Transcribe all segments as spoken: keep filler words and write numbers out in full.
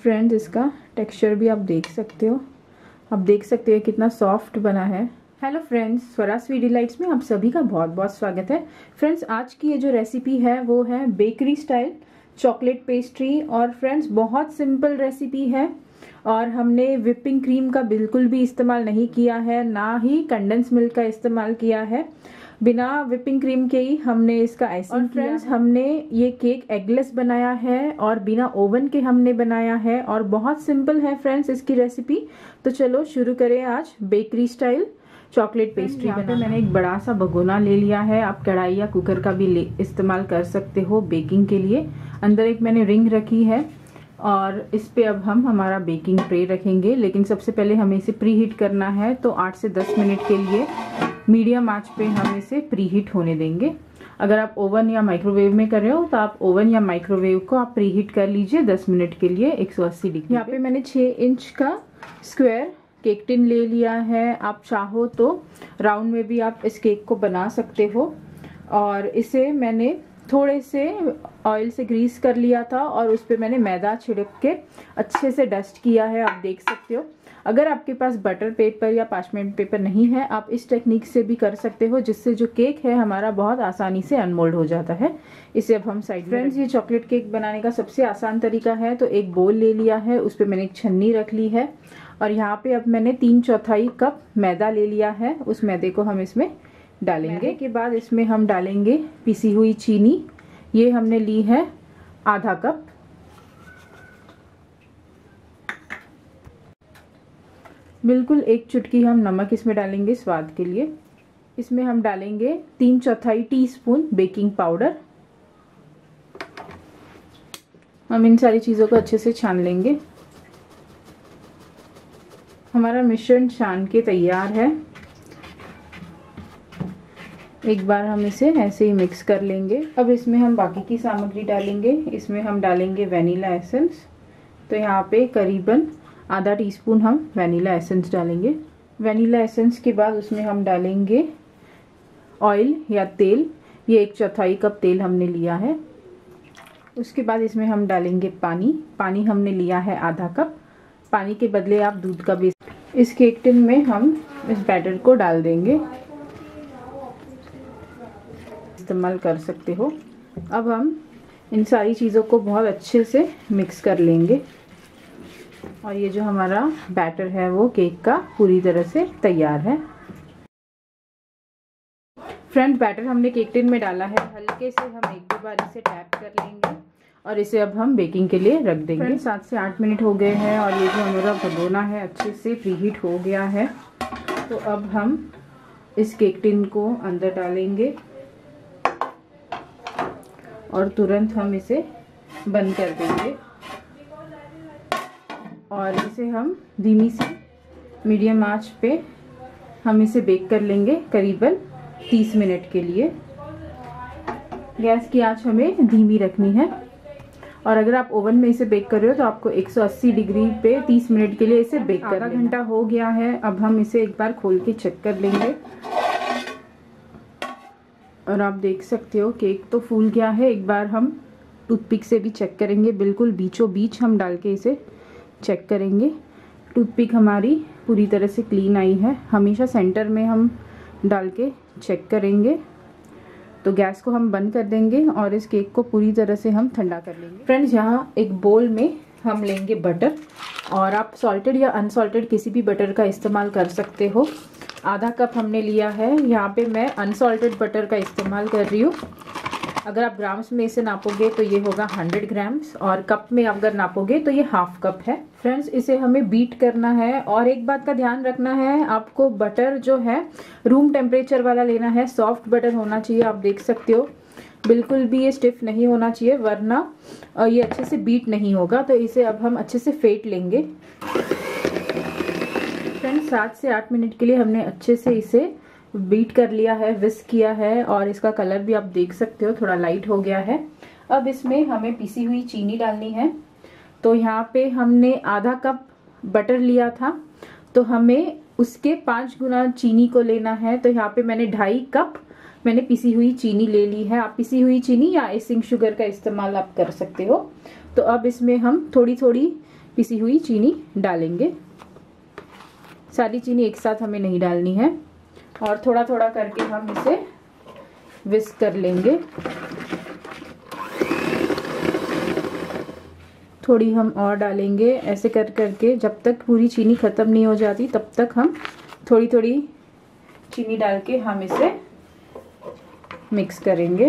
Friends इसका texture भी आप देख सकते हो, आप देख सकते हो कितना सॉफ्ट बना है। Hello friends, Swara sweet delights में आप सभी का बहुत बहुत स्वागत है। फ्रेंड्स आज की ये जो रेसिपी है वो है बेकरी स्टाइल चॉकलेट पेस्ट्री। और फ्रेंड्स बहुत सिंपल रेसिपी है और हमने विपिंग क्रीम का बिल्कुल भी इस्तेमाल नहीं किया है, ना ही कंडेंस मिल्क का इस्तेमाल किया है। बिना विपिंग क्रीम के ही हमने इसका आइसिंग किया है। फ्रेंड्स हमने ये केक एगलेस बनाया है और बिना ओवन के हमने बनाया है और बहुत सिंपल है फ्रेंड्स इसकी रेसिपी। तो चलो शुरू करें आज बेकरी स्टाइल चॉकलेट पेस्ट्री बनाना। पे मैंने एक बड़ा सा भगोना ले लिया है, आप कढ़ाई या कुकर का भी इस्तेमाल कर सकते हो बेकिंग के लिए। अंदर एक मैंने रिंग रखी है और इस पे अब हम हमारा बेकिंग ट्रे रखेंगे, लेकिन सबसे पहले हमें इसे प्री हीट करना है। तो आठ से दस मिनट के लिए मीडियम आंच पे हम इसे प्री हीट होने देंगे। अगर आप ओवन या माइक्रोवेव में कर रहे हो तो आप ओवन या माइक्रोवेव को आप प्री हीट कर लीजिए दस मिनट के लिए एक सौ अस्सी डिग्री। यहाँ पे मैंने छः इंच का स्क्वायर केक टिन ले लिया है। आप चाहो तो राउंड में भी आप इस केक को बना सकते हो। और इसे मैंने थोड़े से ऑयल से ग्रीस कर लिया था और उस पर मैंने मैदा छिड़क के अच्छे से डस्ट किया है, आप देख सकते हो। अगर आपके पास बटर पेपर या पार्चमेंट पेपर नहीं है, आप इस टेक्निक से भी कर सकते हो, जिससे जो केक है हमारा बहुत आसानी से अनमोल्ड हो जाता है। इसे अब हम साइड। फ्रेंड्स ये चॉकलेट केक बनाने का सबसे आसान तरीका है। तो एक बोल ले लिया है, उस पर मैंने एक छन्नी रख ली है और यहाँ पे अब मैंने तीन चौथाई कप मैदा ले लिया है। उस मैदे को हम इसमें डालेंगे। के बाद इसमें हम डालेंगे पिसी हुई चीनी, ये हमने ली है आधा कप। बिल्कुल एक चुटकी हम नमक इसमें डालेंगे स्वाद के लिए। इसमें हम डालेंगे तीन चौथाई टीस्पून बेकिंग पाउडर। हम इन सारी चीज़ों को अच्छे से छान लेंगे। हमारा मिश्रण छान के तैयार है। एक बार हम इसे ऐसे ही मिक्स कर लेंगे। अब इसमें हम बाकी की सामग्री डालेंगे। इसमें हम डालेंगे वनीला एसेंस। तो यहाँ पे करीबन आधा टीस्पून हम वनीला एसेंस डालेंगे। वनीला एसेंस के बाद उसमें हम डालेंगे ऑयल या तेल, ये एक चौथाई कप तेल हमने लिया है। उसके बाद इसमें हम डालेंगे पानी। पानी हमने लिया है आधा कप। पानी के बदले आप दूध का भी इस केक टिन में हम इस बैटर को डाल देंगे, इस्तेमाल कर सकते हो। अब हम इन सारी चीज़ों को बहुत अच्छे से मिक्स कर लेंगे और ये जो हमारा बैटर है वो केक का पूरी तरह से तैयार है। फ्रंट बैटर हमने केक टिन में डाला है। हल्के से हम एक दो बार इसे टैप कर लेंगे और इसे अब हम बेकिंग के लिए रख देंगे। सात से आठ मिनट हो गए हैं और ये जो हमारा भगोना है अच्छे से प्रीहीट हो गया है। तो अब हम इस केक टिन को अंदर डालेंगे और तुरंत हम इसे बंद कर देंगे और इसे हम धीमी सी मीडियम आंच पे हम इसे बेक कर लेंगे करीबन तीस मिनट के लिए। गैस की आंच हमें धीमी रखनी है और अगर आप ओवन में इसे बेक कर रहे हो तो आपको एक सौ अस्सी डिग्री पे तीस मिनट के लिए इसे बेक कर लेना। आधा घंटा हो गया है। अब हम इसे एक बार खोल के चेक कर लेंगे और आप देख सकते हो केक तो फूल गया है। एक बार हम टूथपिक से भी चेक करेंगे, बिल्कुल बीचों बीच हम डाल के इसे चेक करेंगे। टूथपिक हमारी पूरी तरह से क्लीन आई है। हमेशा सेंटर में हम डाल के चेक करेंगे। तो गैस को हम बंद कर देंगे और इस केक को पूरी तरह से हम ठंडा कर लेंगे। फ्रेंड्स यहाँ एक बोल में हम लेंगे बटर और आप सॉल्टेड या अनसॉल्टेड किसी भी बटर का इस्तेमाल कर सकते हो। आधा कप हमने लिया है। यहाँ पे मैं अनसॉल्टेड बटर का इस्तेमाल कर रही हूँ। अगर आप ग्राम्स में इसे नापोगे तो ये होगा हंड्रेड ग्राम्स और कप में अगर नापोगे तो ये हाफ कप है। फ्रेंड्स इसे हमें बीट करना है और एक बात का ध्यान रखना है, आपको बटर जो है रूम टेम्परेचर वाला लेना है। सॉफ्ट बटर होना चाहिए, आप देख सकते हो बिल्कुल भी ये स्टिफ नहीं होना चाहिए, वरना ये अच्छे से बीट नहीं होगा। तो इसे अब हम अच्छे से फेंट लेंगे। फ्रेंड्स सात से आठ मिनट के लिए हमने अच्छे से इसे बीट कर लिया है, विस्क किया है और इसका कलर भी आप देख सकते हो थोड़ा लाइट हो गया है। अब इसमें हमें पिसी हुई चीनी डालनी है। तो यहाँ पे हमने आधा कप बटर लिया था, तो हमें उसके पाँच गुना चीनी को लेना है। तो यहाँ पे मैंने ढाई कप मैंने पिसी हुई चीनी ले ली है। आप पिसी हुई चीनी या आइसिंग शुगर का इस्तेमाल आप कर सकते हो। तो अब इसमें हम थोड़ी थोड़ी पिसी हुई चीनी डालेंगे। सारी चीनी एक साथ हमें नहीं डालनी है और थोड़ा थोड़ा करके हम इसे विस्क कर लेंगे। थोड़ी हम और डालेंगे, ऐसे कर करके जब तक पूरी चीनी ख़त्म नहीं हो जाती तब तक हम थोड़ी थोड़ी चीनी डाल के हम इसे मिक्स करेंगे।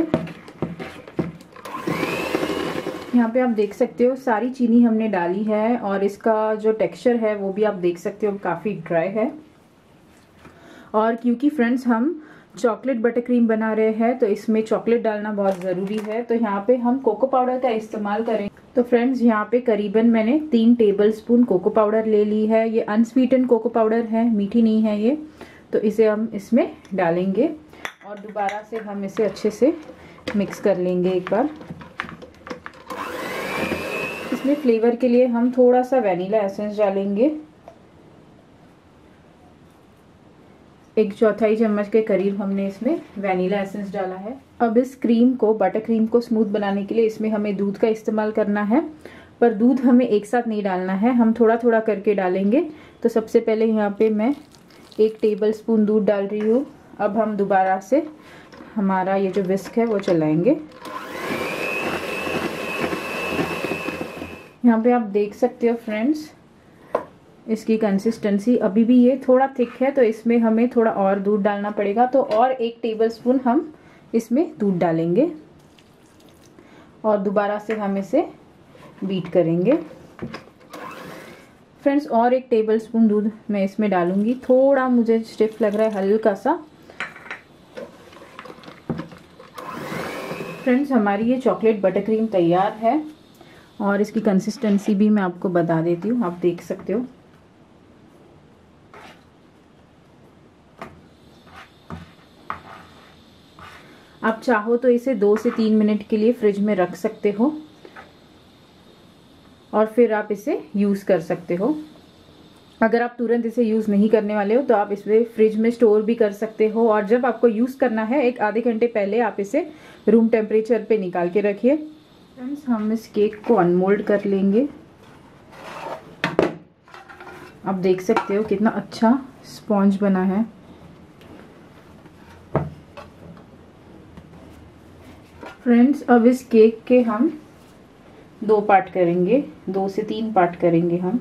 यहाँ पे आप देख सकते हो सारी चीनी हमने डाली है और इसका जो टेक्सचर है वो भी आप देख सकते हो काफ़ी ड्राई है। और क्योंकि फ्रेंड्स हम चॉकलेट बटर क्रीम बना रहे हैं तो इसमें चॉकलेट डालना बहुत ज़रूरी है, तो यहाँ पे हम कोको पाउडर का इस्तेमाल करेंगे। तो फ्रेंड्स यहाँ पे करीबन मैंने तीन टेबलस्पून कोको पाउडर ले ली है। ये अनस्वीटेंड कोको पाउडर है, मीठी नहीं है ये। तो इसे हम इसमें डालेंगे और दोबारा से हम इसे अच्छे से मिक्स कर लेंगे एक बार। इसमें फ्लेवर के लिए हम थोड़ा सा वैनिला एसेंस डालेंगे, एक चौथाई चम्मच के करीब हमने इसमें वैनिला एसेंस डाला है। अब इस क्रीम को, बटर क्रीम को स्मूथ बनाने के लिए इसमें हमें दूध का इस्तेमाल करना है, पर दूध हमें एक साथ नहीं डालना है, हम थोड़ा थोड़ा करके डालेंगे। तो सबसे पहले यहाँ पे मैं एक टेबल स्पून दूध डाल रही हूँ। अब हम दोबारा से हमारा ये जो विस्क है वो चलाएंगे। यहाँ पे आप देख सकते हो फ्रेंड्स इसकी कंसिस्टेंसी अभी भी ये थोड़ा थिक है, तो इसमें हमें थोड़ा और दूध डालना पड़ेगा। तो और एक टेबलस्पून हम इसमें दूध डालेंगे और दोबारा से हम इसे बीट करेंगे। फ्रेंड्स और एक टेबलस्पून दूध मैं इसमें डालूंगी, थोड़ा मुझे स्टिफ लग रहा है हल्का सा। फ्रेंड्स हमारी ये चॉकलेट बटर क्रीम तैयार है और इसकी कंसिस्टेंसी भी मैं आपको बता देती हूँ, आप देख सकते हो। आप चाहो तो इसे दो से तीन मिनट के लिए फ्रिज में रख सकते हो और फिर आप इसे यूज़ कर सकते हो। अगर आप तुरंत इसे यूज़ नहीं करने वाले हो तो आप इसे फ्रिज में स्टोर भी कर सकते हो और जब आपको यूज़ करना है एक आधे घंटे पहले आप इसे रूम टेम्परेचर पे निकाल के रखिए। फ्रेंड्स हम इस केक को अनमोल्ड कर लेंगे। आप देख सकते हो कितना अच्छा स्पॉन्ज बना है। फ्रेंड्स अब इस केक के हम दो पार्ट करेंगे, दो से तीन पार्ट करेंगे हम।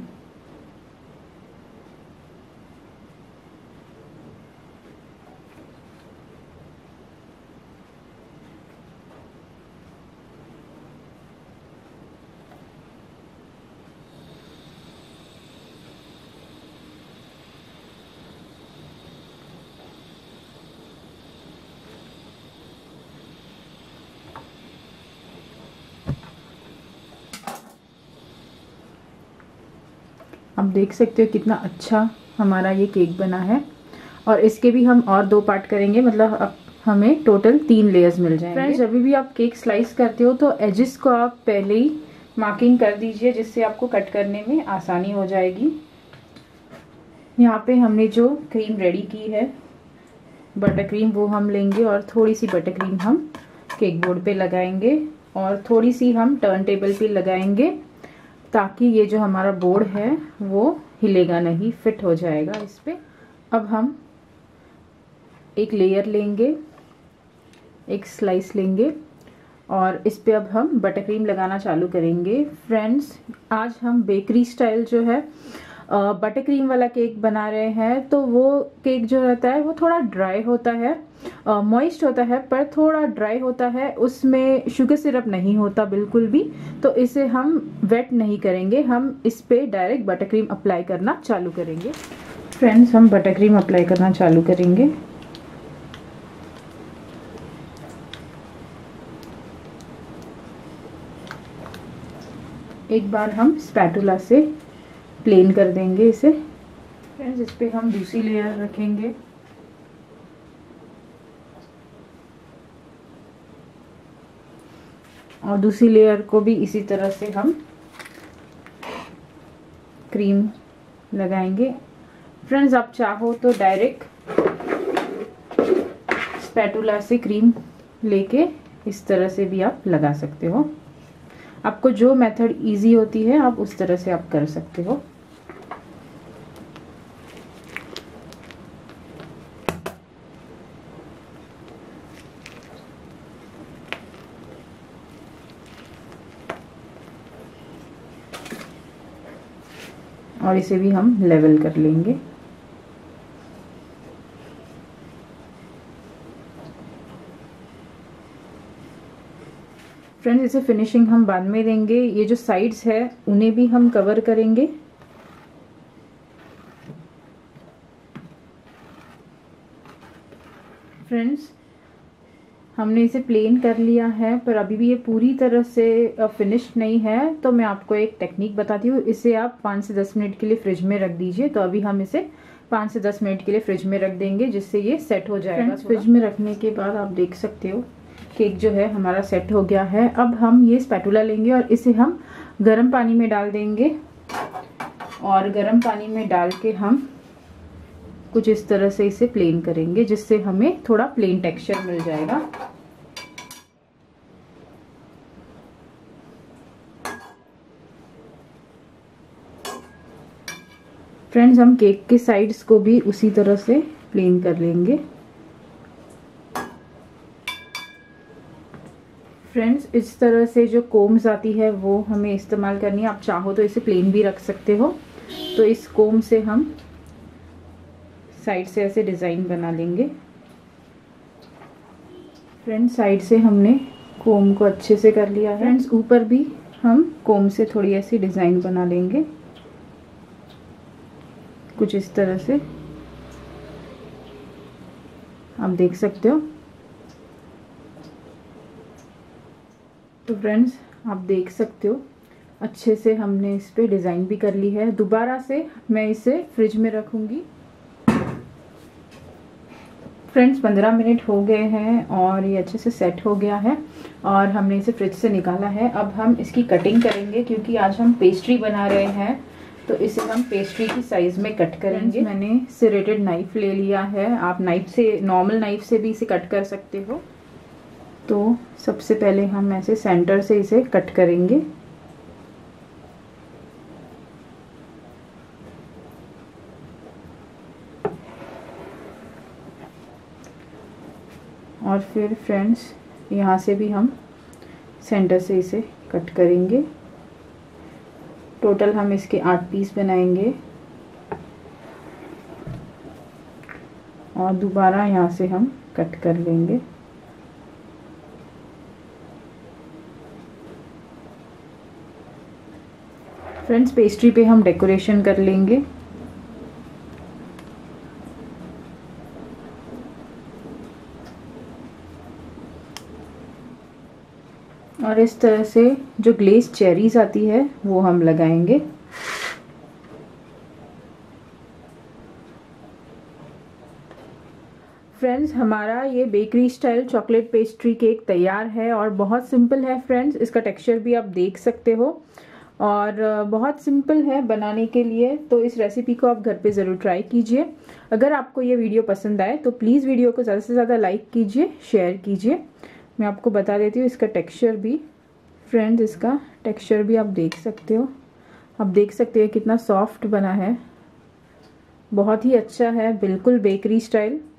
आप देख सकते हो कितना अच्छा हमारा ये केक बना है और इसके भी हम और दो पार्ट करेंगे, मतलब अब हमें टोटल तीन लेयर्स मिल जाएंगे। फ्रेंड्स जब भी आप केक स्लाइस करते हो तो एजेस को आप पहले ही मार्किंग कर दीजिए जिससे आपको कट करने में आसानी हो जाएगी। यहाँ पे हमने जो क्रीम रेडी की है बटर क्रीम वो हम लेंगे और थोड़ी सी बटर क्रीम हम केक बोर्ड पे लगाएंगे और थोड़ी सी हम टर्न टेबल पे लगाएंगे ताकि ये जो हमारा बोर्ड है वो हिलेगा नहीं, फिट हो जाएगा इस पे। अब हम एक लेयर लेंगे, एक स्लाइस लेंगे और इस पे अब हम बटर क्रीम लगाना चालू करेंगे। फ्रेंड्स आज हम बेकरी स्टाइल जो है बटर क्रीम वाला केक बना रहे हैं, तो वो केक जो रहता है वो थोड़ा ड्राई होता है, मॉइस्ट होता है पर थोड़ा ड्राई होता है, उसमें शुगर सिरप नहीं होता बिल्कुल भी। तो इसे हम वेट नहीं करेंगे, हम इस पे डायरेक्ट बटर क्रीम अप्लाई करना चालू करेंगे। फ्रेंड्स हम बटर क्रीम अप्लाई करना चालू करेंगे। एक बार हम स्पैटुला से प्लेन कर देंगे इसे। फ्रेंड्स इस पे हम दूसरी लेयर रखेंगे और दूसरी लेयर को भी इसी तरह से हम क्रीम लगाएंगे। फ्रेंड्स आप चाहो तो डायरेक्ट स्पैटुला से क्रीम लेके इस तरह से भी आप लगा सकते हो। आपको जो मेथड इजी होती है आप उस तरह से आप कर सकते हो। और इसे भी हम लेवल कर लेंगे। फ्रेंड्स, इसे फिनिशिंग हम बाद में देंगे। ये जो साइड्स है उन्हें भी हम कवर करेंगे। फ्रेंड्स, हमने इसे प्लेन कर लिया है, पर अभी भी ये पूरी तरह से फिनिश्ड नहीं है, तो मैं आपको एक टेक्निक बताती हूँ। इसे आप पाँच से दस मिनट के लिए फ्रिज में रख दीजिए। तो अभी हम इसे पाँच से दस मिनट के लिए फ्रिज में रख देंगे, जिससे ये सेट हो जाएगा। फ्रिज में रखने के बाद आप देख सकते हो केक जो है हमारा सेट हो गया है। अब हम ये स्पैटुला लेंगे और इसे हम गर्म पानी में डाल देंगे, और गर्म पानी में डाल के हम कुछ इस तरह से इसे प्लेन करेंगे, जिससे हमें थोड़ा प्लेन टेक्सचर मिल जाएगा। फ्रेंड्स, हम केक के साइड्स को भी उसी तरह से प्लेन कर लेंगे। फ्रेंड्स, इस तरह से जो कोम्स आती है वो हमें इस्तेमाल करनी है। आप चाहो तो इसे प्लेन भी रख सकते हो। तो इस कोम से हम साइड से ऐसे डिज़ाइन बना लेंगे। फ्रेंड्स, साइड से हमने कोम को अच्छे से कर लिया है। फ्रेंड्स, ऊपर भी हम कोम से थोड़ी ऐसी डिज़ाइन बना लेंगे, कुछ इस तरह से आप देख सकते हो। तो फ्रेंड्स, आप देख सकते हो अच्छे से हमने इस पे डिज़ाइन भी कर ली है। दोबारा से मैं इसे फ्रिज में रखूँगी। फ्रेंड्स, पंद्रह मिनट हो गए हैं और ये अच्छे से सेट हो गया है, और हमने इसे फ्रिज से निकाला है। अब हम इसकी कटिंग करेंगे, क्योंकि आज हम पेस्ट्री बना रहे हैं, तो इसे हम पेस्ट्री की साइज़ में कट करेंगे। मैंने सेरेटेड नाइफ ले लिया है। आप नाइफ से, नॉर्मल नाइफ से भी इसे कट कर सकते हो। तो सबसे पहले हम ऐसे सेंटर से इसे कट करेंगे। और फिर फ्रेंड्स, यहाँ से भी हम सेंटर से इसे कट करेंगे। टोटल हम इसके आठ पीस बनाएंगे, और दोबारा यहाँ से हम कट कर लेंगे। फ्रेंड्स, पेस्ट्री पे हम डेकोरेशन कर लेंगे। और इस तरह से जो ग्लेज चेरीज आती है वो हम लगाएंगे। फ्रेंड्स, हमारा ये bakery style chocolate pastry cake तैयार है, और बहुत सिंपल है। फ्रेंड्स, इसका टेक्सचर भी आप देख सकते हो, और बहुत सिंपल है बनाने के लिए। तो इस रेसिपी को आप घर पे ज़रूर ट्राई कीजिए। अगर आपको ये वीडियो पसंद आए तो प्लीज़ वीडियो को ज़्यादा से ज़्यादा लाइक कीजिए, शेयर कीजिए। मैं आपको बता देती हूँ इसका टेक्सचर भी। फ्रेंड्स, इसका टेक्सचर भी आप देख सकते हो। आप देख सकते हो कितना सॉफ्ट बना है, बहुत ही अच्छा है, बिल्कुल बेकरी स्टाइल।